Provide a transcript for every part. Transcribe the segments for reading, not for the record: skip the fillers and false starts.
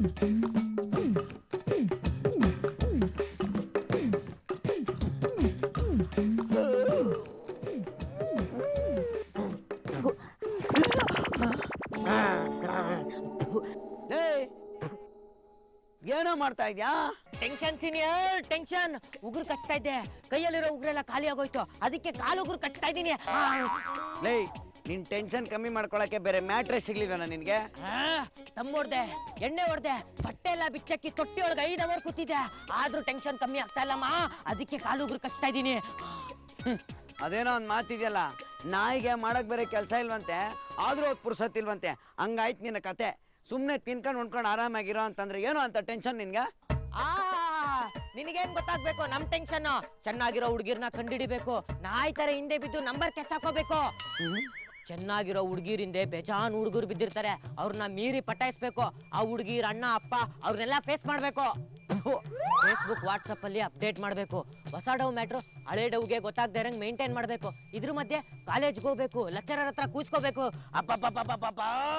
ಏನೋ ಮಾಡ್ತಾ ಇದ್ಯಾ? Tension senior, tension. ಉಗುರು ಕಚ್ತಾ ಇದ್ದೆ, ಕೈಯಲ್ಲಿರೋ ಉಗುರೆಲ್ಲ ಖಾಲಿ ಆಗೋಯ್ತು, ಅದಕ್ಕೆ ಕಾಲು ಉಗುರು ಕಚ್ತಾ ಇದ್ದೀನಿ. ಲೇ, ನಿನ್ ಟೆನ್ಷನ್ ಕಮ್ಮಿ ಮಾಡ್ಕೊಳಕ್ಕೆ ಬೇರೆ ಮ್ಯಾಟ್ರೇ ಸಿಗ್ಲಿಲ್ಲ ನಿನ್ಗೆ? ತಮ್ಮ ಹೊಡ್ದೆ, ಎಣ್ಣೆ ಹೊಡ್ದೆ, ಬಟ್ಟೆ ಎಲ್ಲ ಬಿಚ್ಚಕ್ಕಿ ತೊಟ್ಟಿ ಒಳಗೆ 5 ಅವರ್ ಕೂತಿದ್ದೆ, ಆದ್ರೂ ಟೆನ್ಷನ್ ಕಮ್ಮಿ ಆಗ್ತಾ ಇಲ್ಲಮ್ಮ, ಅದಕ್ಕೆ ಕಾಲು ಉಗುರು ಕಚ್ತಾ ಇದ್ದೀನಿ. ಅದೇನೋ ಒಂದ್ ಮಾತಿದೆಯಲ್ಲ, ನಾಯಿಗೆ ಮಾಡಕ್ ಬೇರೆ ಕೆಲಸ ಇಲ್ವಂತೆ, ಆದ್ರೂ ಅದ್ ಪುರ್ಸತ್ತಿಲ್ವಂತೆ. ಹಂಗಾಯ್ತು ನಿನ್ನ ಕತೆ. ಸುಮ್ನೆ ತಿನ್ಕೊಂಡು ಉಣ್ಕೊಂಡು ಆರಾಮಾಗಿರೋ ಅಂತಂದ್ರೆ ಏನೋ ಅಂತ ಟೆನ್ಷನ್ ನಿನ್ಗೆ? ನಿನಗೇನ್ ಗೊತ್ತಾಗ್ಬೇಕು ನಮ್ ಟೆನ್ಷನ್? ಚೆನ್ನಾಗಿರೋ ಹುಡುಗಿರ್ನ ಕಂಡಿಡಿಬೇಕು, ನಾಯಿ ತರ ಹಿಂದೆ ಬಿದ್ದು ನಂಬರ್ ಕೆಚ್ಚಾಕೋಬೇಕು. ಚೆನ್ನಾಗಿರೋ ಹುಡುಗಿರಿಂದೆ ಬೇಜಾನ್ ಹುಡುಗರು ಬಿದ್ದಿರ್ತಾರೆ, ಅವ್ರನ್ನ ಮೀರಿ ಪಟಾಯಿಸ್ಬೇಕು. ಆ ಹುಡುಗಿರ ಅಣ್ಣ ಅಪ್ಪ ಅವ್ರನ್ನೆಲ್ಲ ಫೇಸ್ ಮಾಡ್ಬೇಕು. ಫೇಸ್ಬುಕ್ ವಾಟ್ಸಪ್ ಅಲ್ಲಿ ಅಪ್ಡೇಟ್ ಮಾಡ್ಬೇಕು. ಹೊಸ ಡವ್ ಮ್ಯಾಟ್ರು ಹಳೆ ಡವ್ಗೆ ಗೊತ್ತಾಗದೆ ಇರಂಗ್ ಮೇಂಟೈನ್ ಮಾಡ್ಬೇಕು. ಇದ್ರ ಮಧ್ಯೆ ಕಾಲೇಜ್ಗೆ ಹೋಗ್ಬೇಕು, ಲೆಕ್ಚರರ್ ಹತ್ರ ಕೂಸ್ಕೋಬೇಕು. ಅಪ್ಪಪ್ಪಪ್ಪಪ್ಪಪ್ಪ,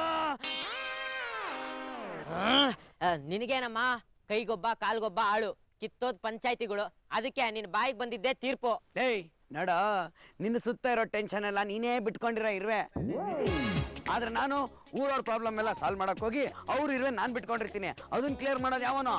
ನಿನಗೇನಮ್ಮ ಕೈಗೊಬ್ಬ ಕಾಲ್ಗೊಬ್ಬ ಆಳು, ಕಿತ್ತೋದ್ ಪಂಚಾಯ್ತಿಗಳು, ಅದಕ್ಕೆ ನಿನ್ ಬಾಯಿಗೆ ಬಂದಿದ್ದೆ ತೀರ್ಪು. ಏಯ್ ನಡ, ನಿನ್ನ ಸುತ್ತ ಇರೋ ಟೆನ್ಷನ್ ಎಲ್ಲ ನೀನೇ ಬಿಟ್ಕೊಂಡಿರೋ ಇರುವೆ. ಆದ್ರೆ ನಾನು ಊರವ್ರ ಪ್ರಾಬ್ಲಮ್ ಎಲ್ಲ ಸಾಲ್ವ್ ಮಾಡಕ್ ಹೋಗಿ ಅವ್ರು ಇರುವೆ ನಾನ್ ಬಿಟ್ಕೊಂಡಿರ್ತೀನಿ. ಅದನ್ನ ಕ್ಲಿಯರ್ ಮಾಡೋದು ಯಾವನೋ?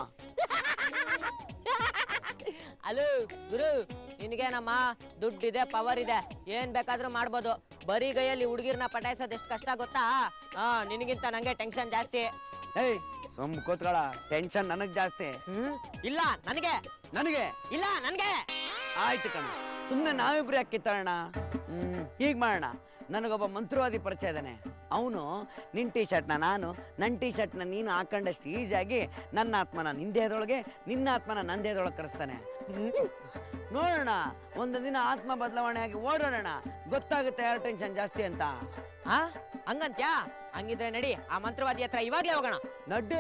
ಅಲೋ ಗುರು, ನಿನಗೇನಮ್ಮ ದುಡ್ಡಿದೆ, ಪವರ್ ಇದೆ, ಏನ್ ಬೇಕಾದ್ರೂ ಮಾಡ್ಬೋದು. ಬರೀ ಗೈಯಲ್ಲಿ ಹುಡುಗಿರ್ನ ಪಟಾಯಿಸೋದು ಎಷ್ಟು ಕಷ್ಟ ಗೊತ್ತಾ? ನಿನಗಿಂತ ನಂಗೆ ಟೆನ್ಷನ್ ಜಾಸ್ತಿ. ಏಯ್ ಸುಮ್ ಕೂತ್ಕೊಳ, ಟೆನ್ಷನ್ ನನಗ್ ಜಾಸ್ತಿ. ಇಲ್ಲ ನನಗೆ, ನನಗೆ ಇಲ್ಲ ನನ್ಗೆ. ಆಯ್ತು ಕಣ, ಸುಮ್ನೆ ನಾವಿಬ್ರು ಯಾಕೆ ಕಿತ್ತಾಳೋಣ? ಹೀಗ್ ಮಾಡೋಣ. ನನಗೊಬ್ಬ ಮಂತ್ರವಾದಿ ಪರಿಚಯ ಇದ್ದಾನೆ. ಅವನು ನಿನ್ನ ಟೀ ಶರ್ಟ್ನ ನಾನು, ನನ್ನ ಟೀ ಶರ್ಟ್ನ ನೀನು ಹಾಕೊಂಡಷ್ಟು ಈಸಿಯಾಗಿ ನನ್ನ ಆತ್ಮನ ನಿಂದೇಹದೊಳಗೆ, ನಿನ್ನ ಆತ್ಮನ ನಂದೇಹದೊಳಗೆ ಕರೆಸ್ತಾನೆ. ನೋಡೋಣ, ಒಂದು ದಿನ ಆತ್ಮ ಬದಲಾವಣೆ ಆಗಿ ಓಡೋಣ, ಗೊತ್ತಾಗುತ್ತೆ ಯಾರು ಟೆನ್ಷನ್ ಜಾಸ್ತಿ ಅಂತ. ಹಂಗಂತ್ಯಾ? ಹಂಗಿದ್ರೆ ನಡಿ, ಆ ಮಂತ್ರವಾದಿ ಹತ್ರ ಇವಾಗ್ಲೇ ಹೋಗೋಣ. ನಡ್ಡಿ.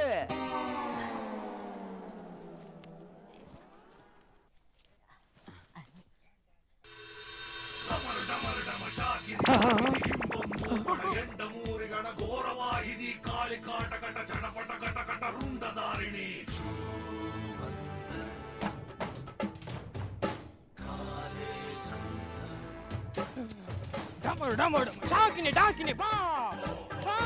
ಘೋರವಾಹಿನಿ ಕಾಳಿ ಕಾಟಕಟ ಚಟಪಟ ಕಟಕಟ ರುಂಡಧಾರಿಣಿ ಡಮರು ಡಮರು ಡಾಕಿನಿ ಡಾಕಿನಿ ಬಾ ಬಾ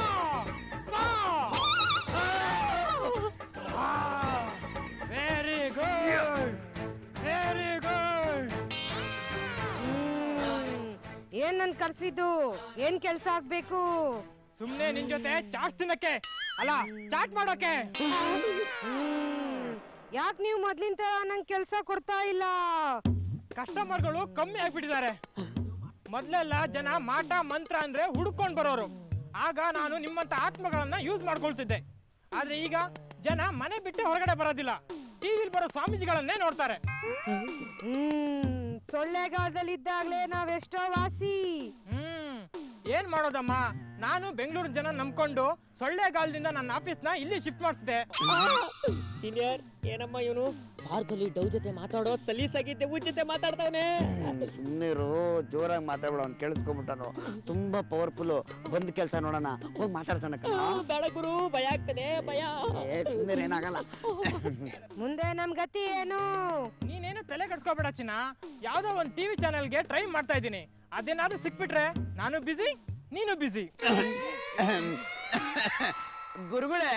ಬಾ. Very good, very good. ಏನ್ ನನ್ ಕರ್ಸಿದ್ದು? ಏನ್ ಕೆಲ್ಸ ಆಗ್ಬೇಕು? ಸುಮ್ನೆ ನಿನ್ ಜೊತೆ ಚಾಟ್ ತಿನ್ನಕ್ಕೆ ಅಲ್ಲ, ಚಾಟ್ ಮಾಡೋಕೆ. ಯಾಕೆ ನೀವು ಮೊದ್ಲಿನ ತರ ನಂಗೆ ಕೆಲ್ಸ ಕೊಡ್ತಾ ಇಲ್ಲ? ಕಸ್ಟಮರ್ಗಳು ಕಮ್ಮಿ ಆಗ್ಬಿಟ್ಟಿದ್ದಾರೆ. ಮೊದ್ಲೆಲ್ಲ ಜನ ಮಾಟ ಮಂತ್ರ ಅಂದ್ರೆ ಹುಡುಕೊಂಡ್ ಬರೋರು, ಆಗ ನಾನು ನಿಮ್ಮಂತ ಆತ್ಮಗಳನ್ನ ಯೂಸ್ ಮಾಡ್ಕೊಳ್ತಿದ್ದೆ. ಆದ್ರೆ ಈಗ ಜನ ಮನೆ ಬಿಟ್ಟು ಹೊರಗಡೆ ಬರೋದಿಲ್ಲ, ಟಿವಿಲಿ ಬರೋ ಸ್ವಾಮೀಜಿಗಳನ್ನೇ ನೋಡ್ತಾರೆ. ಸೊಳ್ಳೆಗಾಲದಲ್ಲಿ ಇದ್ದಾಗ್ಲೇ ನಾವೆಷ್ಟೋ ವಾಸಿ. ಏನ್ ಮಾಡೋದಮ್ಮ, ನಾನು ಬೆಂಗಳೂರು ಜನ ನಂಬ್ಕೊಂಡು ಸೊಳ್ಳೆಗಾಲದಿಂದ ನನ್ನ ಆಫೀಸ್ನ ಇಲ್ಲಿ ಶಿಫ್ಟ್ ಮಾಡ್ತಿದ್ದೆ. ಸೀನಿಯರ್, ಏನಮ್ಮ ಇವನು ಪಾರ್ಕಲ್ಲಿ ಡವ್ ಜೊತೆ ಮಾತಾಡೋ ಸಲೀಸಾಗಿದ್ದೆ ಊರ್ ಜೊತೆ ಮಾತಾಡ್ತಾವನೆ. ಸುಮ್ಮನಿರು, ಜೋರಾಗಿ ಮಾತಾಡ್ಬೇಡ, ಅವ್ನು ಕೇಳಿಸ್ಕೊಂಡ್ಬಿಟ್ಟನು. ತುಂಬಾ ಪವರ್ಫುಲ್. ಬಂದ್ ಕೆಲ್ಸ ನೋಡೋಣ, ಹೋಗಿ ಮಾತಾಡ್ಸೋಣ. ಬೇಡ ಗುರು, ಭಯ ಆಗ್ತದೆ, ಭಯ. ಸುಮ್ಮನೆ ಏನಾಗಲ್ಲ. ಮುಂದೆ ನಮ್ ಗತಿ ಏನು? ನೀನೇನು ತಲೆ ಕಟ್ಸ್ಕೊಬೇಡ ಚಿನ್ನ, ಯಾವ್ದೋ ಒಂದು ಟಿವಿ ಚಾನೆಲ್ಗೆ ಟ್ರೈ ಮಾಡ್ತಾ ಇದ್ದೀನಿ. ಅದೇನಾದ್ರೂ ಸಿಕ್ಬಿಟ್ರೆ ನಾನು ಬಿಸಿ, ನೀನು ಬಿಸಿ. ಗುರುಗಳೇ,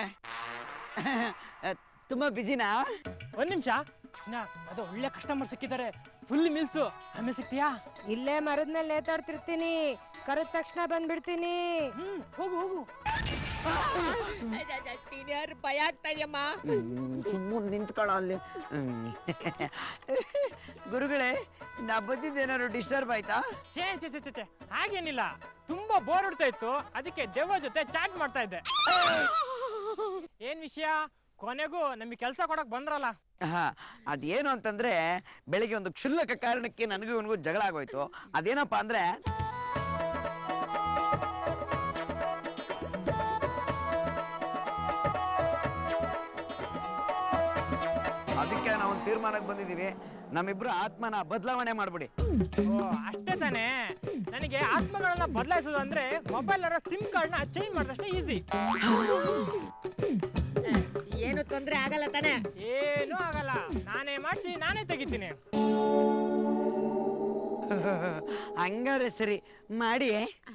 ತುಂಬಾ ಬಿಸಿನಾ? ಒಂದ್ ನಿಮಿಷ ಚಿನ್ನ, ಅದು ಒಳ್ಳೆ ಕಸ್ಟಮರ್ ಸಿಕ್ಕಿದ್ದಾರೆ, ಫುಲ್ ಮಿಲ್ಸು. ಆಮೇಲೆ ಸಿಗ್ತೀಯಾ? ಇಲ್ಲೇ ಮರದ ಮೇಲೆ ನೇತಾಡ್ತಿರ್ತೀನಿ, ಕರೆದ ತಕ್ಷಣ ಬಂದ್ಬಿಡ್ತೀನಿ. ಹೋಗು ಹೋಗು. ಸೀನಿಯರ್, ಭಯ ಆಗ್ತಾ ಇದೆಯಮ್ಮ. ಸುಮ್ಮನೆ ನಿಂತ್ಕೊಳ್ಳ ಅಲ್ಲಿ. ಗುರುಗಳೇ, ನಾ ಬಂದಿದ್ದೇನಾದ್ರು ಡಿಸ್ಟರ್ಬ್ ಆಯ್ತಾ? ಛೇ ಛೇ ಛೇ ಛೇ, ಹಾಗೇನಿಲ್ಲ. ತುಂಬಾ ಬೋರ್ ಹೊಡ್ತಾ ಇತ್ತು, ಅದಕ್ಕೆ ದೆವ್ವ ಜೊತೆ ಚಾಟ್ ಮಾಡ್ತಾ ಇದ್ದೆ. ಏನ್ ವಿಷಯ? ಕೊನೆಗೂ ನಮಗೆ ಕೆಲಸ ಕೊಡಕ್ ಬಂದ್ರಲ್ಲ. ಅದೇನು ಅಂತಂದ್ರೆ, ಬೆಳಿಗ್ಗೆ ಒಂದು ಕ್ಷುಲ್ಲಕ ಕಾರಣಕ್ಕೆ ನನಗೂ ಇವನಿಗೂ ಜಗಳ ಆಗೋಯ್ತು. ಅದೇನಪ್ಪ ಅಂದ್ರೆ, ಅದಕ್ಕೆ ನಾವು ತೀರ್ಮಾನಕ್ಕೆ ಬಂದಿದ್ದೀವಿ, ನಮ್ಮಿಬ್ರು ಆತ್ಮನ ಬದಲಾವಣೆ ಮಾಡ್ಬಿಡಿ. ಅಷ್ಟೇ ತಾನೇ? ನನಗೆ ಆತ್ಮಗಳನ್ನ ಬದಲಾಯಿಸೋದು ಅಂದ್ರೆ ಮೊಬೈಲ್ ಸಿಮ್ ಕಾರ್ಡ್ ನ ಚೇಂಜ್ ಮಾಡಿದಷ್ಟೇ ಈಸಿ. ಏನು ತೊಂದ್ರೆ ಆಗಲ್ಲ ತಾನೆ? ಏನೂ ಆಗಲ್ಲ, ನಾನೇ ಮಾಡ್ತೀನಿ, ನಾನೇ ತೆಗಿತೀನಿ. ಹಂಗಾರೆ ಸರಿ ಮಾಡಿ.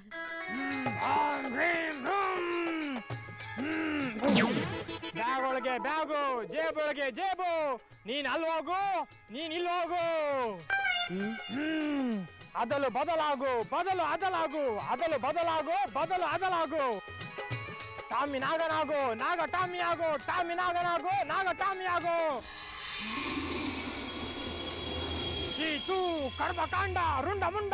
ಬ್ಯಾಗ್ ಒಳಗೆ ಬ್ಯಾಗು, ಜೇಬೊಳಗೆ ಜೇಬು, ನೀನ್ ಅಲ್ಲಿ ಹೋಗು, ನೀನ್ ಇಲ್ಲಿ ಹೋಗು. ಅದಲು ಬದಲಾಗು, ಬದಲು ಅದಲಾಗು, ಅದಲು ಬದಲಾಗು, ಬದಲು ಅದಲಾಗು. ಟಾಮಿ ನಾಗನಾಗು, ನಾಗ ಟಾಮಿ ಆಗು, ಟಾಮಿ ನಾಗನಾಗು, ನಾಗ ಟಾಮಿ ಆಗು. ಚೀತು ಕರ್ಮಕಾಂಡ ರುಂಡ ಮುಂಡ.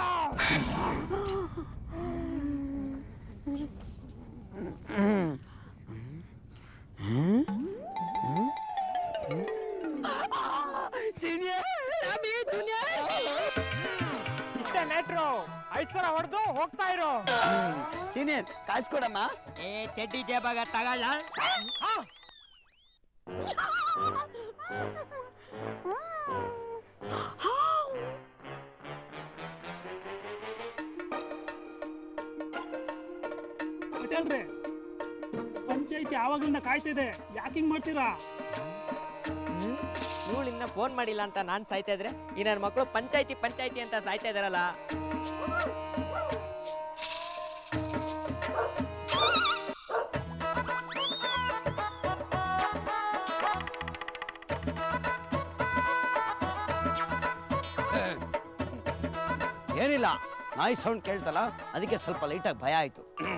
ಇಷ್ಟೇ ಮ್ಯಾಟ್ರು, 5 ಸಲ ಹೊಡೆದು ಹೋಗ್ತಾ ಇರೋ. ಸೀನಿಯರ್ ಕಾಸು ಕೊಡಮ್ಮ. ಚಡ್ಡಿ ಜೇಬಾಗ ತಗೊಳ್ಳ. ಪಟೇಲ್ರೆ, ಪಂಚಾಯತಿ ಯಾವಾಗಲಿಂದ ಕಾಯ್ತಿದೆ, ಯಾಕೆ ಹಿಂಗ್ ಮಾಡ್ತೀರಾ? ಇವಳು ಇನ್ನ ಫೋನ್ ಮಾಡಿಲ್ಲ ಅಂತ ನಾನ್ ಸಾಯ್ತಾ ಇದ್ರೆ ಈ ನನ್ನ ಮಕ್ಕಳು ಪಂಚಾಯತಿ ಪಂಚಾಯತಿ ಅಂತ ಸಾಯ್ತಾ ಇದಾರಲ್ಲ. ಏನಿಲ್ಲ, ನಾಯಿ ಸೌಂಡ್ ಕೇಳ್ತಲ್ಲ, ಅದಕ್ಕೆ ಸ್ವಲ್ಪ ಲೈಟಾಗಿ ಭಯ ಆಯ್ತು.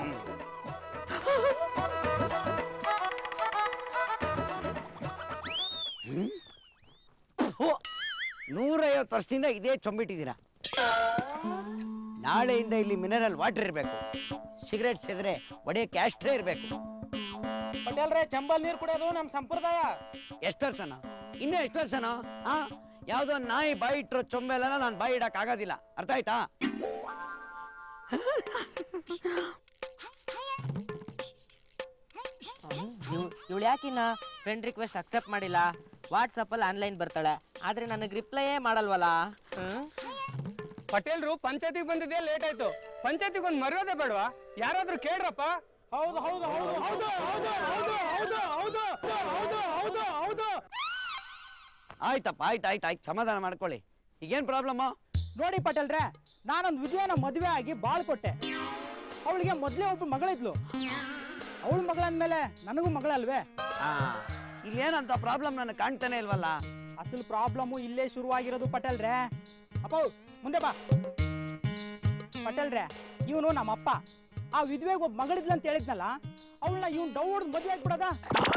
150 ವರ್ಷದಿಂದ ಇದೇ ಚೊಂಬಿಟ್ಟಿದ್ದೀರಾ. ನಾಳೆಯಿಂದ ಇಲ್ಲಿ ಮಿನರಲ್ ವಾಟರ್ ಇರಬೇಕು, ಸಿಗರೇಟ್ ಸೇದ್ರೆ ಒಡೆಯಕ್ಕೆ ಅಷ್ಟೇ ಇರಬೇಕು. ಪಟೇಲ್ರೆ, ಚಂಬಲ್ ನೀರು ಕುಡಿಯೋದು ನಮ್ಮ ಸಂಪ್ರದಾಯ. ಎಷ್ಟು ವರ್ಷನ? ಇನ್ನೂ ಎಷ್ಟು ವರ್ಷನ? ಯಾವುದೋ ನಾಯಿ ಬಾಯಿ ಇಟ್ಟರೋ ಚೊಂಬೆಲ್ಲ ನಾನು ಬಾಯಿ ಇಡಕ್ ಆಗೋದಿಲ್ಲ, ಅರ್ಥ ಆಯ್ತಾ? ಇವಳು ಯಾಕಿನ್ನ ಫ್ರೆಂಡ್ ರಿಕ್ವೆಸ್ಟ್ ಅಕ್ಸೆಪ್ಟ್ ಮಾಡಿಲ್ಲ? ವಾಟ್ಸಪ್ ಅಲ್ಲಿ ಆನ್ಲೈನ್ ಬರ್ತಾಳೆ, ಆದ್ರೆ ನನಗೆ ರಿಪ್ಲೈಯೇ ಮಾಡಲ್ವಲ್ಲ. ಪಟೇಲ್ರು ಪಂಚಾಯತಿಗೆ ಬಂದಿದ್ದೆ ಲೇಟ್ ಆಯ್ತು. ಪಂಚಾಯತಿಗೆ ಒಂದು ಮರ್ಯಾದೆ ಬೇಡವಾ? ಯಾರಾದ್ರೂ ಕೇಳ್ರಪ್ಪ. ಹೌದು ಹೌದು ಹೌದು ಹೌದು ಹೌದು ಹೌದು ಹೌದು ಹೌದು ಹೌದು ಹೌದು. ಆಯ್ತಪ್ಪ, ಆಯ್ತು, ಸಮಾಧಾನ ಮಾಡ್ಕೊಳ್ಳಿ. ಈಗೇನು ಪ್ರಾಬ್ಲಮ್ಮು? ನೋಡಿ ಪಟೇಲ್ರೆ, ನಾನೊಂದು ವಿದ್ಯೆನ ಮದುವೆ ಆಗಿ ಬಾಳ್ ಕೊಟ್ಟೆ. ಅವಳಿಗೆ ಮೊದಲೇ ಒಬ್ಬ ಮಗಳಿದ್ಲು. ಅವಳ ಮಗಳಂದ್ಮೇಲೆ ನನಗೂ ಮಗಳಲ್ವೇ? ಇಲ್ಲೇನಂತ ಪ್ರಾಬ್ಲಮ್ ನನಗೆ ಕಾಣ್ತಾನೆ ಇಲ್ವಲ್ಲ. ಅಸಲು ಪ್ರಾಬ್ಲಮ್ಮು ಇಲ್ಲೇ ಶುರುವಾಗಿರೋದು ಪಟೇಲ್ರೆ. ಅಪ್ಪ ಮುಂದೆ ಬಾ. ಪಟೇಲ್ರೆ, ಇವನು ನಮ್ಮಪ್ಪ. ಆ ವಿಧವೆಗೆ ಒಬ್ಬ ಮಗಳಿದ್ಲು ಅಂತ ಹೇಳಿದ್ನಲ್ಲ, ಅವಳನ್ನ ಇವನು ಡೌ ಹೊಡೆದು ಮದುವೆ ಆಗ್ಬಿಡದ.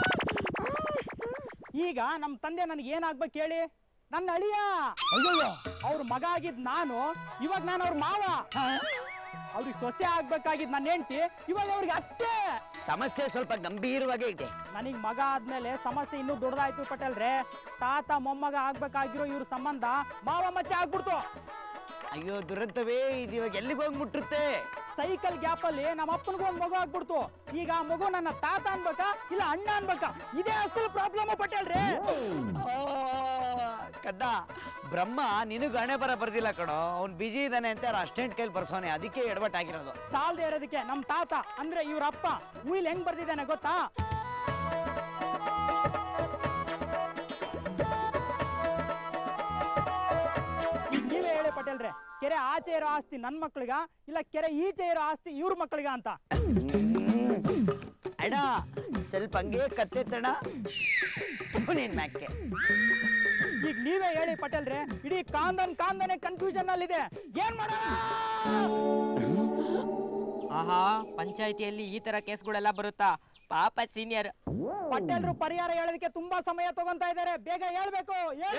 ಈಗ ನಮ್ಮ ತಂದೆ ನನಗೆ ಏನಾಗ್ಬೇಕು ಹೇಳಿ? ನನ್ನ ಅಳಿಯ. ಅವ್ರ ಮಗ ಆಗಿದ್ ನಾನು, ಇವಾಗ ನಾನು ಅವ್ರ ಮಾವ. ಅವ್ರಿಗೆ ಸೊಸೆ ಆಗ್ಬೇಕಾಗಿದ್ ನನ್ನ ಹೆಂಡತಿ, ಇವಾಗ ಅವ್ರಿಗೆ ಅತ್ತೆ. ಸಮಸ್ಯೆ ಸ್ವಲ್ಪ ಗಂಭೀರವಾಗೇ ಇದೆ. ನನಗ್ ಮಗ ಆದ್ಮೇಲೆ ಸಮಸ್ಯೆ ಇನ್ನೂ ದೊಡ್ಡದಾಯ್ತು ಪಟೇಲ್ರೆ. ತಾತ ಮೊಮ್ಮಗ ಆಗ್ಬೇಕಾಗಿರೋ ಇವ್ರ ಸಂಬಂಧ ಮಾವ ಮಚ್ಚೆ ಆಗ್ಬಿಡ್ತು. ಅಯ್ಯೋ ದುರಂತವೇ, ಇದು ಇವಾಗ ಎಲ್ಲಿಗೆ ಹೋಗಿ ಮುಟ್ಟಿರುತ್ತೆ? ಸೈಕಲ್ ಗ್ಯಾಪ್ ಅಲ್ಲಿ ನಮ್ಮ ಅಪ್ಪನಿಗೂ ಒಂದು ಮಗು ಆಗ್ಬಿಡ್ತು. ಈಗ ಆ ಮಗು ನನ್ನ ತಾತ ಅನ್ಬೇಕಾ ಇಲ್ಲ ಅಣ್ಣ ಅನ್ಬೇಕಾ? ಇದೇ ಅಸಲು ಪ್ರಾಬ್ಲಮ್ ಪಟೇಲ್ರೆ. ಕದ್ದ, ಬ್ರಹ್ಮ ನಿನಗೆ ಹಣೆ ಬರ ಬರ್ದಿಲ್ಲ ಕಣೋ. ಅವ್ನು ಬಿಜಿ ಇದ್ದಾನೆ ಅಂತ ಅಸ್ಟೆಂಟ್ ಕೈಲಿ ಬರ್ಸೋನೆ, ಅದಕ್ಕೆ ಎಡವಟ್ಟಾಗಿರೋದು. ಸಾಲದೆ ಇರೋದಕ್ಕೆ ನಮ್ಮ ತಾತ ಅಂದ್ರೆ ಇವ್ರ ಅಪ್ಪ ಉಯಿಲ್ ಹೆಂಗ್ ಬರ್ದಿದ್ದಾನೆ ಗೊತ್ತಾ? ನೀವೇ ಹೇಳಿ ಪಟೇಲ್ರೆ, ಕೆರೆ ಆಚೆ ಇರೋ ಆಸ್ತಿ ನನ್ ಮಕ್ಳಿಗ ಇಲ್ಲ ಕೆರೆ ಈಚೆ ಇರೋ ಆಸ್ತಿ ಇವ್ರ ಮಕ್ಳಿಗ ಅಂತ? ಅಣ್ಣ ಸ್ವಲ್ಪ ಹಂಗೆ ಕತ್ತೆತ್ತಣ ನೀನ್ ಮ್ಯಾಕೆ. ಈಗ ನೀವೇ ಹೇಳಿ ಪಟೇಲ್ರೆ, ಇಡೀ ಕಾಂದನೆ ಕನ್ಫ್ಯೂಷನ್ ಅಲ್ಲಿದೆ. ಏನ್ ಮಾಡೋಣ? ಆಹಾ, ಪಂಚಾಯತಿಯಲ್ಲಿ ಈ ತರ ಕೇಸ್ಗಳೆಲ್ಲ ಬರುತ್ತಾ? ಪಾಪ ಸೀನಿಯರ್. ಪಟೇಲ್ರು ಪರಿಹಾರ ಹೇಳೋದಕ್ಕೆ ತುಂಬಾ ಸಮಯ ತಗೊಂತಾ ಇದ್ದಾರೆ. ಬೇಗ ಹೇಳ್ಬೇಕು.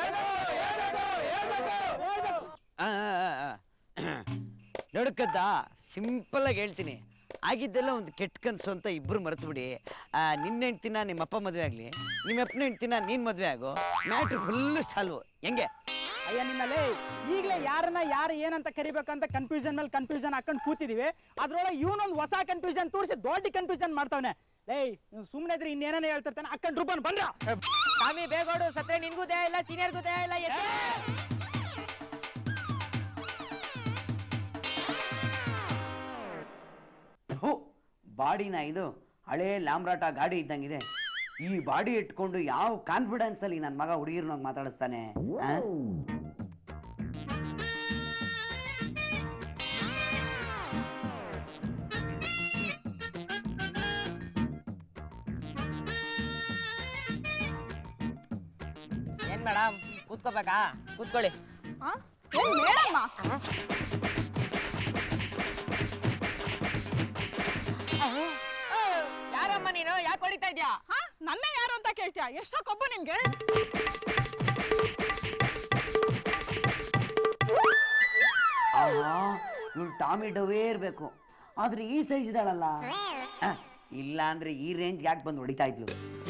ನೋಡಕ್ಕದ್ದ, ಸಿಂಪಲ್ ಆಗಿ ಹೇಳ್ತೀನಿ. ಆಗಿದ್ದೆಲ್ಲ ಒಂದು ಕೆಟ್ಟ ಕನಸು ಅಂತ ಇಬ್ರು ಮರೆತು ಬಿಡಿ. ನಿನ್ನ ಹೆಂಡ್ತಿನ ನಿಮ್ಮಪ್ಪ ಮದುವೆ ಆಗಲಿ, ನಿಮ್ಮಪ್ಪನ ಹೆಂಡ್ತಿನ ನೀನು ಮದುವೆ ಆಗೋ, ಮ್ಯಾಟ್ರ್ ಫುಲ್ ಸಾಲ್ವ್. ಹೆಂಗೆ? ಅಯ್ಯ ನಿನ್ನಲ್ಲೇ ಈಗಲೇ ಯಾರನ್ನ ಯಾರು ಏನಂತ ಕರಿಬೇಕಂತ ಕನ್ಫ್ಯೂಷನ್ ಮೇಲೆ ಕನ್ಫ್ಯೂಷನ್ ಹಾಕೊಂಡು ಕೂತಿದೀವಿ. ಅದ್ರೊಳಗೆ ಇವನೊಂದು ಹೊಸ ಕನ್ಫ್ಯೂಷನ್ ತೋರಿಸಿ ದೊಡ್ಡ ಕನ್ಫ್ಯೂಷನ್ ಮಾಡ್ತಾವನೆ. ಏಯ್, ಸುಮ್ಮನೆ ಇದ್ರೆ ಇನ್ನೇನೇ ಹೇಳ್ತಿರ್ತಾನೆ. ಅಕ್ಕಂಡ್ ರೂಪನ್ ಬಂದ್ರ ಸ್ವಾಮಿ ಬೇಗೋಡು ಸತ್ರೆ ನಿನ್ಗೂ ದಯ ಇಲ್ಲ, ಸೀನಿಯರ್ಗೂ ದಯ ಇಲ್ಲ. ಬಾಡಿನ ಇದು ಹಳೇ ಲಾಮ್ರಾಟ ಗಾಡಿ ಇದ್ದಂಗಿದೆ. ಈ ಬಾಡಿ ಇಟ್ಕೊಂಡು ಯಾವ ಕಾನ್ಫಿಡೆನ್ಸ್ ಅಲ್ಲಿ ನನ್ನ ಮಗ ಹುಡುಗಿರ್ನಾಗ ಮಾತಾಡಿಸ್ತಾನೆ? ಏನ್ ಮೇಡಮ್ ಕೂತ್ಕೋಬೇಕಾ? ಕೂತ್ಕೊಳ್ಳಿ. ಯಾರಮ್ಮ ನೀನು? ಯಾಕೆ ಹೊಡಿತಾ ಇದ್ಯಾ? ನನ್ನ ಯಾರು ಅಂತ ಕೇಳ್ತೀಯ? ಎಷ್ಟೋ ಕೊಬ್ಬು ನಿಮ್ಗೆ. ಇವಳು ಟಾಮಿ ಡವೇ ಇರ್ಬೇಕು, ಆದ್ರೆ ಈ ಸೈಜ್ ಇದ್ದಾಳಲ್ಲ. ಇಲ್ಲ ಅಂದ್ರೆ ಈ ರೇಂಜ್ ಯಾಕೆ ಬಂದು ಹೊಡಿತಾ ಇದ್ಲು?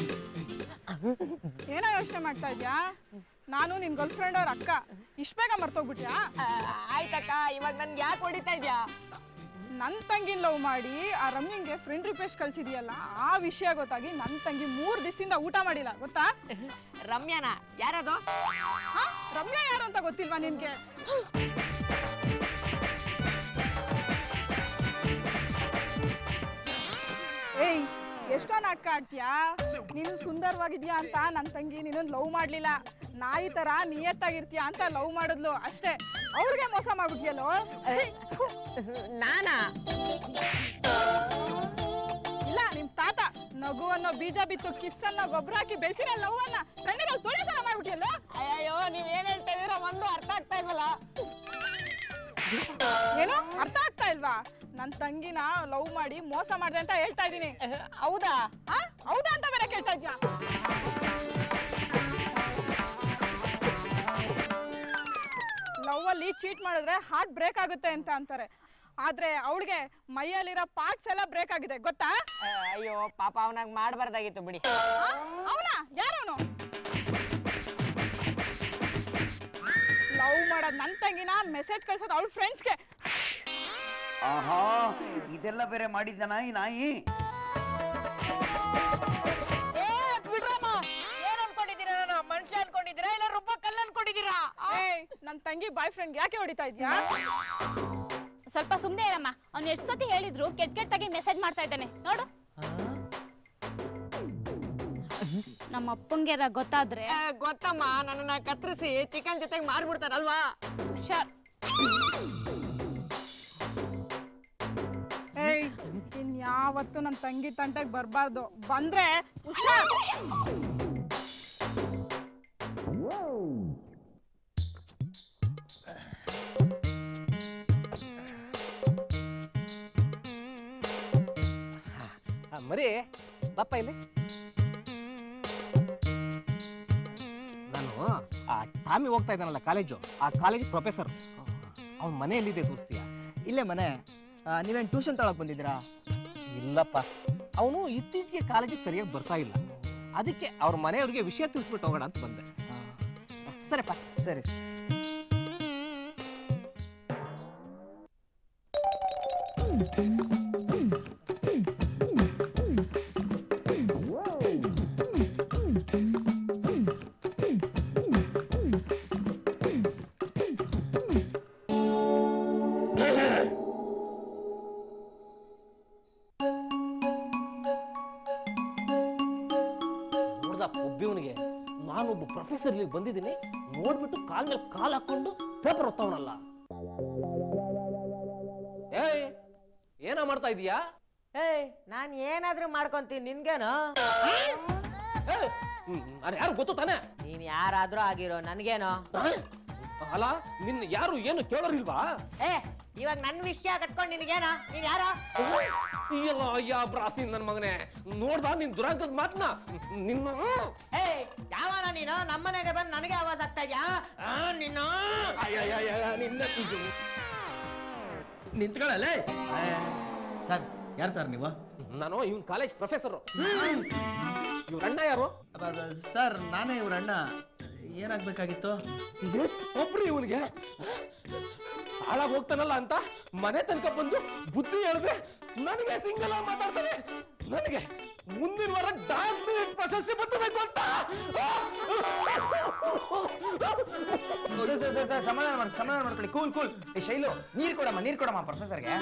ಏನೋ ಯೋಚನೆ ಮಾಡ್ತಾ ಇದ್ಯಾ? ನಾನು ನಿನ್ ಗರ್ಲ್ ಫ್ರೆಂಡ್ ಅವ್ರ ಅಕ್ಕ. ಇಷ್ಟ ಬೇಗ ಮರ್ತೋಗ್ಬಿಟ್ಯಾ? ಆಯ್ತಕ್ಕ, ಇವಾಗ ನನ್ಗೆ ಯಾಕೆ ಹೊಡಿತಾ ಇದ್ಯಾ? ನನ್ನ ತಂಗಿನ ಲವ್ ಮಾಡಿ ಆ ರಮ್ಯಂಗೆ ಫ್ರೆಂಡ್ ರಿಕ್ವೆಸ್ಟ್ ಕಳ್ಸಿದ್ಯಲ್ಲ, ಆ ವಿಷಯ ಗೊತ್ತಾಗಿ ನನ್ನ ತಂಗಿ 3 ದಿವಸದಿಂದ ಊಟ ಮಾಡಿಲ್ಲ, ಗೊತ್ತಾ? ರಮ್ಯಾನ? ಯಾರದು? ರಮ್ಯಾ ಯಾರು ಅಂತ ಗೊತ್ತಿಲ್ವಾ ನಿನ್ಗೆ? ಏಯ್, ಎಷ್ಟೋ ನಾಟಕ ಆಡ್ತೀಯಾ? ನೀನು ಸುಂದರವಾಗಿದ್ಯಾ ಅಂತ ನನ್ನ ತಂಗಿ ನೀನು ಲವ್ ಮಾಡ್ಲಿಲ್ಲ. ನಾಯಿ ತರ ನಿಯತ್ತಾಗಿರ್ತೀಯ ಅಂತ ಲವ್ ಮಾಡಿದ್ಲು ಅಷ್ಟೇ. ಅವ್ರಿಗೆ ಮೋಸ ಮಾಡ್ಬಿಟ್ಯಲ್ಲೋ. ನಾನಾ? ಇಲ್ಲ, ನಿಮ್ ತಾತ ನಗು ಅನ್ನೋ ಬೀಜ ಬಿತ್ತು ಕಿಸ್ ಅನ್ನೋ ಗೊಬ್ಬರ ಹಾಕಿ ಬೆಳೆಸಿರೋ ಲವ್ ಅನ್ನ ಕಣ್ಣಿನಲ್ಲಿ ತೊಳೆ ತರ ಮಾಡ್ಬಿಟ್ಯಲ್ಲೋ. ಅಯ್ಯೋ, ನೀವ್ ಏನ್ ಹೇಳ್ತಾ ಇದೀರ ಒಂದು ಅರ್ಥ ಆಗ್ತಾ ಇಲ್ವಲ್ಲ. ಏನು ಅರ್ಥ ಆಗ್ತಾ ಇಲ್ವಾ? ನನ್ನ ತಂಗಿನ ಲವ್ ಮಾಡಿ ಮೋಸ ಮಾಡಿದೆ ಅಂತ ಹೇಳ್ತಾ ಇದೀನಿ. ಹೌದಾ? ಹೌದಾ ಅಂತ ಬೇರೆ ಕೇಳ್ತಾ ಇದ್ಯಾ? ಲವ್ ಅಲ್ಲಿ ಚೀಟ್ ಮಾಡಿದ್ರೆ ಹಾರ್ಟ್ ಬ್ರೇಕ್ ಆಗುತ್ತೆ ಅಂತ ಅಂತಾರೆ. ಆದ್ರೆ ಅವಳಿಗೆ ಮೈಯಲ್ಲಿರೋ ಪಾರ್ಟ್ಸ್ ಎಲ್ಲ ಬ್ರೇಕ್ ಆಗಿದೆ, ಗೊತ್ತಾ? ಅಯ್ಯೋ ಪಾಪ, ಅವನಾಗ ಮಾಡಬಾರ್ದಾಗಿತ್ತು ಬಿಡಿ. ಅವನಾ? ಯಾರವನು? ಲವ್ ಮಾಡೋದ್ ನನ್ನ ತಂಗಿನ ಮೆಸೇಜ್ ಕಳ್ಸೋದು ಅವಳ ಫ್ರೆಂಡ್ಸ್ಗೆ. ಆಹಾ, ಇದೆಲ್ಲ ಬೇರೆ ಮಾಡಿದ್ದಾನ ಈ ನಾಯಿ? ಏನ್ ಅನ್ಕೊಂಡಿದ್ದೀರಾ? ನಾನು ಮನುಷ್ಯ ಅನ್ಕೊಂಡಿದ್ದೀರಾ ಇಲ್ಲ ರುಬ್ಬ ಕಲ್ಲು ಅನ್ಕೊಂಡಿದ್ದೀರಾ? ನನ್ನ ತಂಗಿ ಬಾಯ್ ಫ್ರೆಂಡ್ ಯಾಕೆ ಹೊಡಿತಾ ಇದ್ಯಾ? ಸ್ವಲ್ಪ ಸುಮ್ಮನೆ ಇರಮ್ಮ. ಅವ್ನು ಎಷ್ಟು ಸತಿ ಹೇಳಿದ್ರು ಕೆಟ್ಟಾಗಿ ಮೆಸೇಜ್ ಮಾಡ್ತಾ ಇದ್ದಾನೆ ನೋಡು. ನಮ್ಮ ಅಪ್ಪಂಗೆ ಗೊತ್ತಾದ್ರೆ ಗೊತ್ತಮ್ಮ, ನನ್ನನ್ನ ಕತ್ತರಿಸಿ ಚಿಕನ್ ಜೊತೆಗೆ ಮಾರ್ಬಿಡ್ತಾರಲ್ವಾ? ಹುಷಾರ್. ಇನ್ಯಾವತ್ತು ನನ್ನ ತಂಗಿ ತಂಟೆಗೆ ಬರಬಾರ್ದು. ಬಂದ್ರೆ ಹುಷಾರ್. ಮರಿ ಪಾಪ ಇಲ್ಲಿ. ನಾನು ಆ ಟಾಮಿ ಹೋಗ್ತಾ ಇದ್ದಾನಲ್ಲ ಕಾಲೇಜು, ಆ ಕಾಲೇಜ್ ಪ್ರೊಫೆಸರ್. ಅವ್ನ ಮನೆ ಎಲ್ಲಿದೆ ತೋರಿಸ್ತೀಯಾ? ಇಲ್ಲೇ ಮನೆ. ನೀವೇನು ಟ್ಯೂಷನ್ ತಗೊಳಕ್ ಬಂದಿದ್ದೀರಾ? ಇಲ್ಲಪ್ಪ, ಅವನು ಇತ್ತೀಚೆಗೆ ಕಾಲೇಜಿಗೆ ಸರಿಯಾಗಿ ಬರ್ತಾ ಇಲ್ಲ. ಅದಕ್ಕೆ ಅವ್ರ ಮನೆಯವ್ರಿಗೆ ವಿಷಯ ತಿಳಿಸ್ಬಿಟ್ಟು ಹೋಗೋಣ ಅಂತ ಬಂದೆ. ಸರಿಪ್ಪ. ಸರಿ. ಒಬ್ಬಿವನಿಗೆ ನಾನೊಬ್ಬ ಪ್ರೊಫೆಸರ್ ಇಲ್ಲಿ ಬಂದಿದ್ದೀನಿ, ನೋಡ್ಬಿಟ್ಟು ಕಾಲ್ ಮೇಲೆ ಕಾಲ್ ಹಾಕೊಂಡು ಪೇಪರ್ ಓದ್ತಾವನಲ್ಲ. ಏಯ್, ಏನೋ ಮಾಡ್ತಾ ಇದೀಯಾ? ನಾನ್ ಏನಾದ್ರೂ ಮಾಡ್ಕೊಂತೀನಿ, ನಿನ್ಗೇನು? ಅರೆ ಯಾರು ಗೊತ್ತು ತಾನೆ? ನೀನ್ ಯಾರಾದ್ರೂ ಆಗಿರೋ ನನ್ಗೇನು? ಅಲ್ಲ, ನಿನ್ನ ಯಾರು ಏನು ಕೇಳೋರಿಲ್ವಾ? ಇವಾಗ ನನ್ ವಿಷಯ ಕಟ್ಕೊಂಡು ನಿನ್ಗೇನ? ನೀನ್ ಯಾರ? ಅಯ್ಯ ಬ್ರಾಸಿ ನನ್ ಮಗನೇ, ನೋಡ್ದ ನಿನ್ ದುರಾಂಕದ ಮಾತನ್ನ? ನಿನ್ನ ಯಾವನ ನೀನು? ನಮ್ಮನೆಗೆ ಬಂದು ನನಗೆ ಆವಾಜ್ ಆಗ್ತಾ ಇದ್ಯಾ? ನಿನ್ನ ನಿಂತ್ಕೊಳ್ಳಲೇ. ಸರ್, ಯಾರು ಸರ್ ನೀವು? ನಾನು ಇವನ್ ಕಾಲೇಜ್ ಪ್ರೊಫೆಸರ್. ಇವ್ರ ಅಣ್ಣ ಯಾರು? ಸರ್, ನಾನೇ ಇವ್ರ ಅಣ್ಣ. ಏನಾಗ್ಬೇಕಾಗಿತ್ತು? ಒಬ್ರು ಇವನಿಗೆ ಹಾಳಾಗಿ ಹೋಗ್ತಾನಲ್ಲ ಅಂತ ಮನೆ ತನಕ ಬಂದು ಬುದ್ಧಿ ಹೇಳಿದ್ರೆ ನನಗೆ ಸಿಂಗಲ್ ಆಗಿ ಮಾತಾಡ್ತಾನೆ. ನನಗೆ ಮುಂದಿನ ವಾರ ಡಾಕ್ಟರೇಟ್ ಪ್ರಶಸ್ತಿ ಬರ್ತಬೇಕು ಅಂತ. ಸಮಾಧಾನ ಮಾಡ್ಕೊಳ್ಳಿ. Cool cool. ಶೈಲು, ನೀರ್ ಕೊಡಮ್ಮ ಪ್ರೊಫೆಸರ್ಗೆ.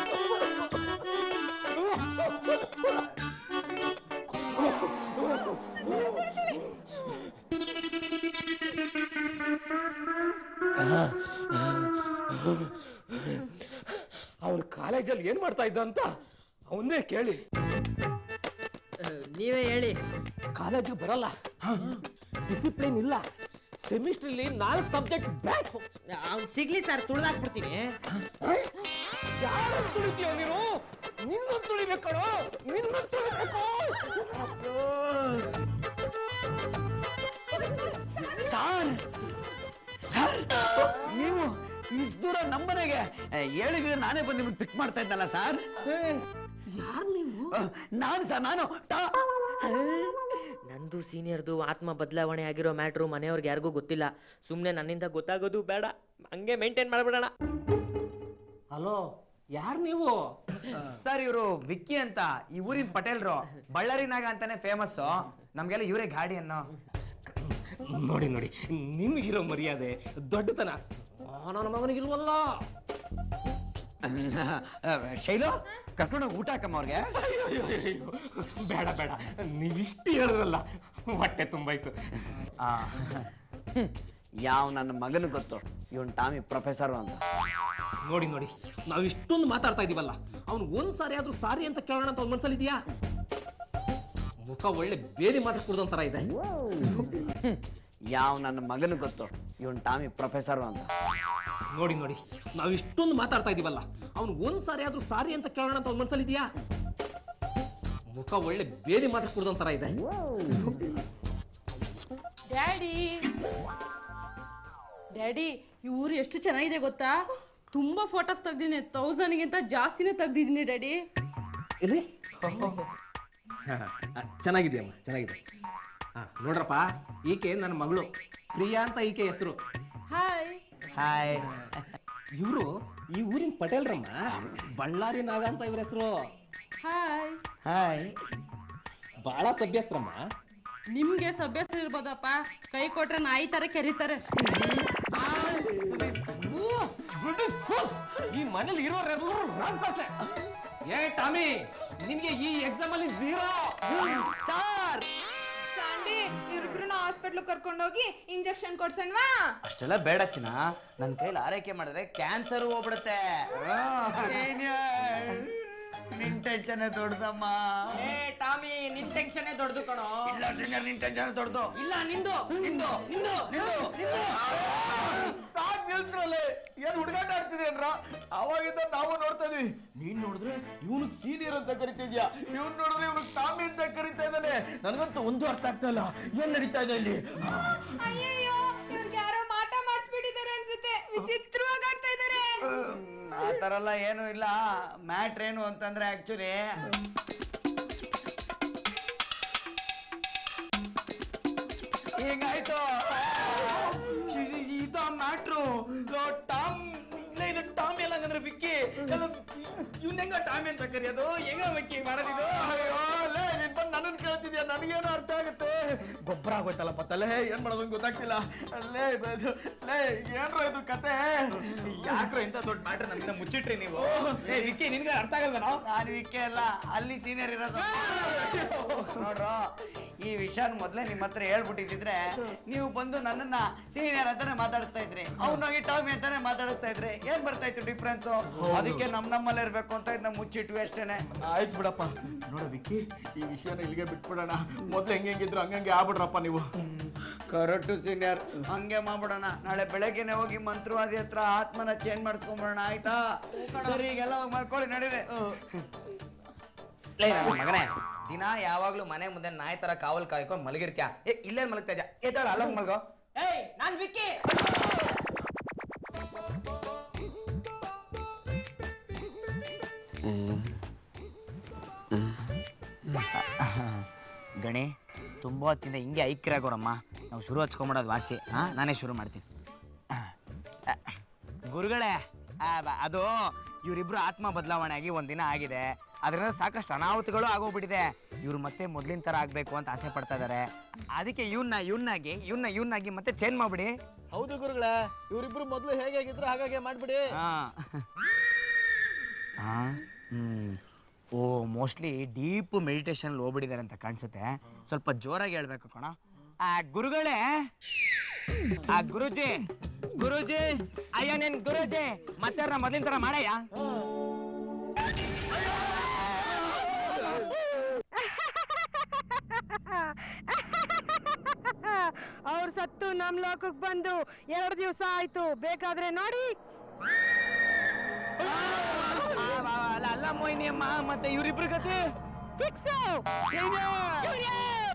ಅವನು ಕಾಲೇಜಲ್ಲಿ ಏನ್ ಮಾಡ್ತಾ ಇದ್ದ ಅಂತ ಅವನ್ನೇ ಕೇಳಿ. ನೀವೇ ಹೇಳಿ. ಕಾಲೇಜಿಗೆ ಬರಲ್ಲ, ಡಿಸಿಪ್ಲಿನ್ ಇಲ್ಲ, ಸೆಮಿಸ್ಟ್ರಲ್ಲಿ 4 ಸಬ್ಜೆಕ್ಟ್ ಬ್ಯಾಕ್. ಅವ್ನು ಸಿಗ್ಲಿ ಸರ್, ತುಳಿದಾಕ್ಬಿಡ್ತೀನಿ. ಯಾರು ತುಳಿತೀಯ ನೀನು? ನಿನ್ನೊಂದು ತುಳಿಬೇಕೋ, ನಿನ್ನೊಂದು ತುಳಿಬೇಕು. ಸರ್ ನೀವು ಇಷ್ಟು ದೂರ ನಮ್ಮನೆಗೆ ಹೇಳಿದ್ರೆ ನಾನೇ ಬಂದು ನಿಮ್ಮನ್ನು ಪಿಕ್ ಮಾಡ್ತಾ ಇದ್ದಲ್ಲ ಸರ್. ಯಾರು ನೀವು? ನಾನು ಸರ್, ನಾನು ನಂದು ಸೀನಿಯರ್ದು ಆತ್ಮ ಬದಲಾವಣೆ ಆಗಿರೋ ಮ್ಯಾಟ್ರು ಮನೆಯವ್ರಿಗೆ ಯಾರಿಗೂ ಗೊತ್ತಿಲ್ಲ. ಸುಮ್ಮನೆ ನನ್ನಿಂದ ಗೊತ್ತಾಗೋದು ಬೇಡ, ಹಂಗೆ ಮೇಂಟೈನ್ ಮಾಡ್ಬಿಡೋಣ. ಹಲೋ, ಯಾರು ನೀವು? ಸರ್ ಇವರು ವಿಕ್ಕಿ ಅಂತ, ಈ ಊರಿನ ಪಟೇಲ್ರು, ಬಳ್ಳಾರಿ ನಾಗ ಅಂತಾನೆ ಫೇಮಸ್. ನಮ್ಗೆಲ್ಲ ಇವರೇ ಗಾಡಿ ಅನ್ನೋ. ನೋಡಿ ನೋಡಿ, ನಿಮ್ಗಿರೋ ಮರ್ಯಾದೆ ದೊಡ್ಡತನ ನನ್ನ ಮಗನಿಗಿಲ್ವಲ್ಲ. ಶೈಲು ಕರ್ಕೊಂಡೋಗಿ ಊಟ ಹಾಕಮ್ಮ ಅವ್ರಿಗೆ. ಬೇಡ ಬೇಡ, ನೀವಿಷ್ಟು ಹೇಳಿದ್ರಲ್ಲ ಹೊಟ್ಟೆ ತುಂಬಾಯ್ತು. ಯಾವ ನನ್ನ ಮಗನ ಗೊತ್ತು ಇವನ್ ಟಾಮಿ ಪ್ರೊಫೆಸರ್ ಅಂತ. ನೋಡಿ ನೋಡಿ, ನಾವು ಇಷ್ಟೊಂದು ಮಾತಾಡ್ತಾ ಇದೀವಲ್ಲ, ಅವ್ನು ಒಂದ್ ಸಾರಿ ಆದ್ರೂ ಸಾರಿ ಅಂತ ಕೇಳೋಣ ಅಂತ ಅವ್ನ ಮನ್ಸಲ್ಲಿ ಇದೆಯಾ? ಮುಖ ಒಳ್ಳೆ ಬೇರೆ ಮಾತಾಡ್ಕೊಡ್ದಂತರ ಇದೆ. ಯಾವ ನನ್ನ ಮಗನ ಗೊತ್ತು ಇವನ್ ಟಾಮಿ ಪ್ರೊಫೆಸರ್ ಅಂತ. ನೋಡಿ ನೋಡಿ, ನಾವು ಇಷ್ಟೊಂದು ಮಾತಾಡ್ತಾ ಇದೀವಲ್ಲ, ಅವ್ನು ಒಂದ್ ಸಾರಿ ಆದ್ರೂ ಸಾರಿ ಅಂತ ಕೇಳೋಣ ಅಂತ ಅವ್ನ ಮನ್ಸಲ್ಲಿ ಇದೆಯಾ? ಮುಖ ಒಳ್ಳೆ ಬೇರೆ ಮಾತಾಡ್ಕೊಡ್ದಂತರ ಇದೆ. ಡ್ಯಾಡಿ ಡ್ಯಾಡಿ, ಈ ಊರು ಎಷ್ಟು ಚೆನ್ನಾಗಿದೆ ಗೊತ್ತಾ? ತುಂಬಾ ಫೋಟೋಸ್ ತೆಗ್ದಿದ್ದೀನಿ, 1000ಗಿಂತ ಜಾಸ್ತಿನೇ ತೆಗ್ದಿದ್ದೀನಿ ಡ್ಯಾಡಿ. ಇಲ್ಲಿ ಚೆನ್ನಾಗಿದೆಯಮ್ಮ, ಚೆನ್ನಾಗಿದೆ. ನೋಡ್ರಪ್ಪ, ಈಕೆ ನನ್ನ ಮಗಳು ಪ್ರಿಯಾ ಅಂತ ಈಕೆ ಹೆಸರು. Hi hi. ಇವರು ಈ ಊರಿನ ಪಟೇಲ್ರಮ್ಮ, ಬಳ್ಳಾರಿ ನಾಗ ಅಂತ ಇವ್ರ ಹೆಸರು. Hi hi. ಬಹಳ ಸಭ್ಯಸ್ತ್ರಮ್ಮ. ನಿಮ್ಗೆ ಸಭ್ಯಸ್ರು ಇರ್ಬೋದಪ್ಪ, ಕೈ ಕೊಟ್ರೆ ನಾಯಿ ತರ ಕೆರೀತಾರೆ. ಈ ಮನೇಲಿ ಇರೋರೆಲ್ಲರೂ ರಾಜಕಾಸೆ. ಏ ಟಾಮಿ, ನಿನ್ಗೆ ಈ ಎಕ್ಸಾಮ್ ಅಲ್ಲಿ 0. ಸರ್ ಸಾಂಡಿ, ಇವ್ರಿಬ್ರನ್ನ ಹಾಸ್ಪಿಟ್ಲ್ ಕರ್ಕೊಂಡೋಗಿ ಇಂಜೆಕ್ಷನ್ ಕೊಡ್ಸಣ್ವಾ? ಅಷ್ಟೆಲ್ಲ ಬೇಡ ಚಿನ್ನ, ನನ್ನ ಕೈಲಿ ಆರೈಕೆ ಮಾಡಿದ್ರೆ ಕ್ಯಾನ್ಸರ್ ಹೋಗ್ಬಿಡುತ್ತೆ. ನಿನ್ ಟೆನ್ಷನ್ ದೊಡ್ಡದಮ್ಮ. ಏ ಟಾಮಿ, ನಿನ್ ಟೆನ್ಷನ್ ದೊಡ್ಡದು ಕಣೋ. ಇಲ್ಲ ಸೀನಿಯರ್, ನಿನ್ ಟೆನ್ಷನ್ ದೊಡ್ಡದು. ಇಲ್ಲ, ನಿಂದು ನಿಂದು ನಿಂದು ನಿಂದು ನಿಂದು. ಸಾಕ್ ನಿಲ್ಸ್ರಲ್ಲೇ, ಏನ್ ಹುಡುಗಾಟ ಆಡ್ತಿದೇನ್ರ? ಅವಾಗಿಂದ ನಾವು ನೋಡ್ತಾ ಇದೀವಿ. ನೀನ್ ನೋಡಿದ್ರೆ ಇವನಿಗೆ ಸೀನಿಯರ್ ಅಂತ ಕರಿತಿದ್ಯಾ, ಇವ್ನು ನೋಡಿದ್ರೆ ಇವನಿಗೆ ಟಾಮಿ ಅಂತ ಕರಿತಾ ಇದ್ದಾನೆ. ನನಗಂತೂ ಒಂದು ಅರ್ಥ ಆಗ್ತಾ ಇಲ್ಲ, ಏನ್ ನಡೀತಾ ಇದೆ ಇಲ್ಲಿ? ಅಯ್ಯಯ್ಯೋ, ಇವ್ರಿಗೆ ಯಾರೋ ಮಾಟ ಮಾಡಿಸ್ಬಿಟ್ಟಿದ್ದಾರೆ ಅನ್ಸುತ್ತೆ, ವಿಚಿತ್ರವಾಗಿ ಆಡ್ತಾ ಇದ್ದಾರೆ. ಆ ಥರ ಎಲ್ಲ ಏನೂ ಇಲ್ಲ. ಮ್ಯಾಟ್ರ್ ಏನು ಅಂತಂದ್ರೆ ಆಕ್ಚುಲಿ ಹೀಗಾಯ್ತು. ಇದ ಮ್ಯಾಟ್ರು. ಟಾಮ್ ಇಲ್ಲ, ಇದು ಟಾಮಿ ಎಲ್ಲ ಹಂಗಂದ್ರೆ ವಿಕ್ಕಿ. ಇವ್ನ ಹೆಂಗ ಟಾಮಿ ಅಂತ ಕರಿಯೋದು? ಹೆಂಗ ವಿಕ್ಕಿ ಮಾಡೋದಿದು? ಅಯ್ಯೋ ಲೇ, ನೀನ್ ಬಂದು ನನ್ನನ್ನು ಕೇಳ್ತಿದ್ಯಾ, ನನಗೇನು ಅರ್ಥ ಆಗುತ್ತೆ? ಗೊಬ್ಬರ ಆಗೋಯ್ತಲ್ಲಪ್ಪ ತಲೆ, ಏನ್ ಮಾಡೋದು ಗೊತ್ತಾಗ್ತಿಲ್ಲ. ಲೇ ಲೇ, ಏನ್ರೋ ಇದು ಕತೆ? ಯಾಕ್ರೋ ಇಂಥ ದೊಡ್ಡ ಮ್ಯಾಟ್ರ್ ನಮ್ಮಿಂದ ಮುಚ್ಚಿಟ್ರಿ ನೀವು? ಏ ವಿಕ್ಕಿ, ನಿನ್ಗೆ ಅರ್ಥ ಆಗಲ್ವ? ನಾನು ವಿಕ್ಕೆ ಅಲ್ಲ, ಅಲ್ಲಿ ಸೀನಿಯರ್ ಇರೋದು. ನೋಡ್ರು, ಈ ವಿಷಯ ಮೊದಲೇ ನಿಮ್ಮ ಹತ್ರ ಹೇಳ್ಬಿಟ್ಟಿದ್ರೆ ನೀವು ಬಂದು ನನ್ನನ್ನ ಸೀನಿಯರ್ ಅಂತಾನೆ ಮಾತಾಡಿಸ್ತಾ ಇದ್ರಿ, ಅವ್ನಾಗಿ ಟಾಮಿ ಅಂತಾನೆ ಮಾತಾಡಿಸ್ತಾ ಇದ್ರಿ. ಏನ್ ಬರ್ತಾ ಇತ್ತು ಡಿಫ್ರೆನ್ಸ್? ಅದಕ್ಕೆ ನಮ್ಮಲ್ಲೇ ಇರ್ಬೇಕು ಅಂತ ಇದನ್ನ ಮುಚ್ಚಿಟ್ವಿ ಅಷ್ಟೇನೆ. ಆಯ್ತು ಬಿಡಪ್ಪ. ನೋಡ ವಿಕ್ಕಿ, ಈ ವಿಷಯನ ಇಲ್ಲಿಗೆ ಬಿಟ್ಬಿಡೋಣ. ಮೊದ್ಲು ಹೆಂಗಿದ್ರು ಹಂಗಂಗೆ ಆಗ್ಬಿಡ್ರಪ್ಪ ನೀವು. ಕರೆಕ್ಟು ಸೀನಿಯರ್, ಹಂಗೆ ಮಾಡ್ಬಿಡೋಣ. ನಾಳೆ ಬೆಳಗ್ಗೆನೆ ಹೋಗಿ ಮಂತ್ರವಾದಿ ಹತ್ರ ಆತ್ಮನ ಚೇಂಜ್ ಮಾಡಿಸ್ಕೊಂಡ್ಬಿಡೋಣ, ಆಯ್ತಾ? ಸರಿ, ಈಗೆಲ್ಲ ಹೋಗಿ ಮಾಡ್ಕೊಳ್ಳಿ, ನಡೀರಿ. ಮಗನೇ, ದಿನ ಯಾವಾಗ್ಲೂ ಮನೆ ಮುಂದೆ ನಾಯಿ ತರ ಕಾವಲ್ ಕಾಯ್ಕೊಂಡು ಮಲಗಿರ್ತ್ಯಾ. ಇಲ್ಲೇ ಮಲಗ್ತಾ ಇದ್ಯಾ? ಏತಾಳ ಅಲ್ಲ ಮಲ್ಗೋ. ಏಯ್, ನಾನ್ ವಿಕ್ಕಿ. ಗಣಿ, ತುಂಬ ಹೊತ್ತಿಂದ ಹಿಂಗೆ ಐಕ್ಯರಾಗೋರಮ್ಮ. ನಾವು ಶುರು ಹಚ್ಕೊಂಬಿಡೋದು ವಾಸಿ. ನಾನೇ ಶುರು ಮಾಡ್ತೀನಿ. ಗುರುಗಳೇ, ಅದು ಇವರಿಬ್ರು ಆತ್ಮ ಬದಲಾವಣೆ ಆಗಿ ಒಂದಿನ ಆಗಿದೆ. ಅದರಿಂದ ಸಾಕಷ್ಟು ಅನಾಹುತಗಳು ಆಗೋಗ್ಬಿಟ್ಟಿದೆ. ಇವ್ರು ಮತ್ತೆ ಮೊದ್ಲಿನ ಥರ ಆಗಬೇಕು ಅಂತ ಆಸೆ ಪಡ್ತಾ ಇದ್ದಾರೆ. ಅದಕ್ಕೆ ಇವನ್ನಾಗಿ ಮತ್ತೆ ಚೇಂಜ್ ಮಾಡ್ಬಿಡಿ. ಹೌದು ಗುರುಗಳೇ, ಇವರಿಬ್ರು ಮೊದಲು ಹೇಗಾಗಿದ್ರು ಹಾಗಾಗಿ ಮಾಡ್ಬಿಡಿ. ಓ ಮೋಸ್ಟ್ಲಿ ಡೀಪ್ ಮೆಡಿಟೇಷನ್ ಹೋಗ್ಬಿಟ್ಟಿದ್ದಾರೆ ಅಂತ ಕಾಣಿಸುತ್ತೆ. ಸ್ವಲ್ಪ ಜೋರಾಗಿ ಹೇಳ್ಬೇಕು ಕಣ. ಗುರುಗಳೇ, ಗುರುಜಿ ಗುರುಜಿ, ಅಯ್ಯ ನೀನ್ ಗುರುಜಿ ಮತ್ತೆ ಮೊದಲಿನ ತರ ಮಾಡಯ್ಯ. ಅವ್ರು ಸತ್ತು ನಮ್ ಲೋಕಕ್ಕೆ ಬಂದು 2 ದಿವಸ ಆಯ್ತು, ಬೇಕಾದ್ರೆ ನೋಡಿ. ಅಲ್ಲ ಮೋಹಿನಿ ಅಮ್ಮ, ಮತ್ತೆ ಇವ್ರಿಬ್ರ ಕತೆ ಫಿಕ್ಸ್.